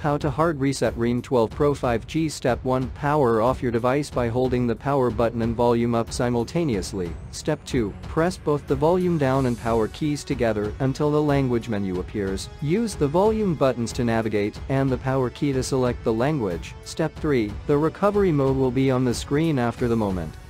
How to hard reset Realme 12 Pro 5G. Step 1. Power off your device by holding the power button and volume up simultaneously. Step 2. Press both the volume down and power keys together until the language menu appears. Use the volume buttons to navigate and the power key to select the language. Step 3. The recovery mode will be on the screen after the moment.